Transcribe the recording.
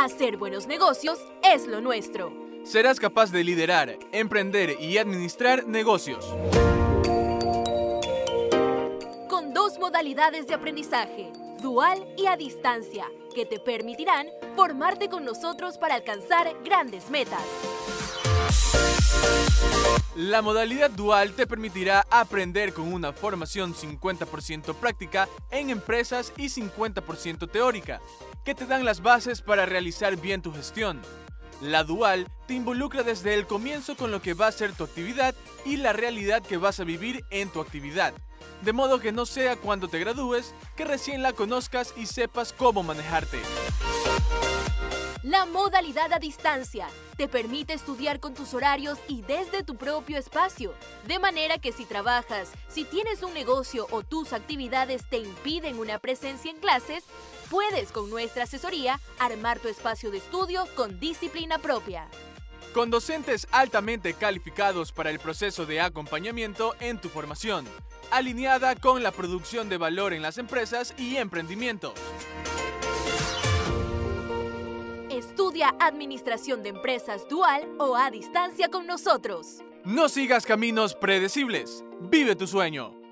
Hacer buenos negocios es lo nuestro. Serás capaz de liderar, emprender y administrar negocios. Con 2 modalidades de aprendizaje, dual y a distancia, que te permitirán formarte con nosotros para alcanzar grandes metas. La modalidad dual te permitirá aprender con una formación 50% práctica en empresas y 50% teórica, que te dan las bases para realizar bien tu gestión. La dual te involucra desde el comienzo con lo que va a ser tu actividad y la realidad que vas a vivir en tu actividad, de modo que no sea cuando te gradúes que recién la conozcas y sepas cómo manejarte. La modalidad a distancia te permite estudiar con tus horarios y desde tu propio espacio, de manera que si trabajas, si tienes un negocio o tus actividades te impiden una presencia en clases, puedes con nuestra asesoría armar tu espacio de estudio con disciplina propia. Con docentes altamente calificados para el proceso de acompañamiento en tu formación, alineada con la producción de valor en las empresas y emprendimientos. Estudia Administración de Empresas dual o a distancia con nosotros. No sigas caminos predecibles. Vive tu sueño.